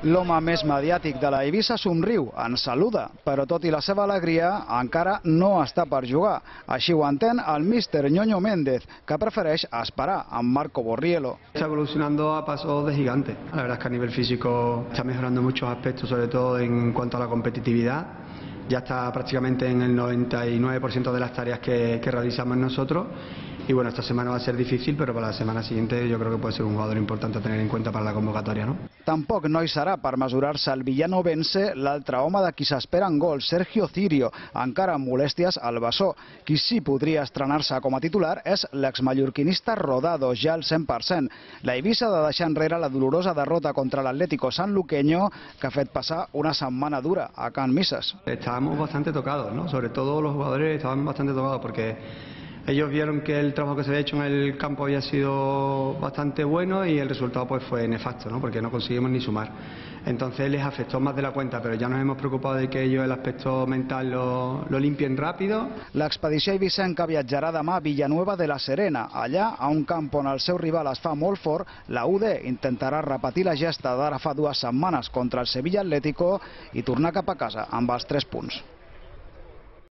L'home més mediàtic de la Eivissa somriu, ens saluda, però tot i la seva alegria encara no està per jugar. Així ho entén el míster Ñoño Méndez, que prefereix esperar amb Marco Borriello. Está evolucionando a pasos de gigante. La verdad es que a nivel físico está mejorando muchos aspectos, sobre todo en cuanto a la competitividad. Ya está prácticamente en el 99% de las tareas que realizamos nosotros. Y bueno, esta semana va a ser difícil, pero para la semana siguiente yo creo que puede ser un jugador importante a tener en cuenta para la convocatoria, ¿no? Tampoc no hi serà per mesurar-se el villanovense l'altre home de qui s'esperen gols, Sergio Cirio, encara amb molèsties al bessó. Qui sí podria estrenar-se com a titular és l'exmallorquinista Rodado, ja al 100%. La Eivissa ha de deixar enrere la dolorosa derrota contra l'Atlético Sanluqueño, que ha fet passar una setmana dura a Can Misses. Estábamos bastante tocados, ¿no? Sobre todo los jugadores estaban bastante tocados porque ellos vieron que el trabajo que se había hecho en el campo había sido bastante bueno y el resultado pues fue nefasto, ¿no? Porque no conseguimos ni sumar. Entonces les afectó más de la cuenta, pero ya nos hemos preocupado de que ellos el aspecto mental lo limpien rápido. L'expedició eivissenca viatjarà demà a Villanueva de la Serena. Allà, a un camp on el seu rival es fa molt fort, la UD intentarà repetir la gesta d'ara fa 2 setmanes contra el Sevilla Atlético i tornar cap a casa amb els 3 punts.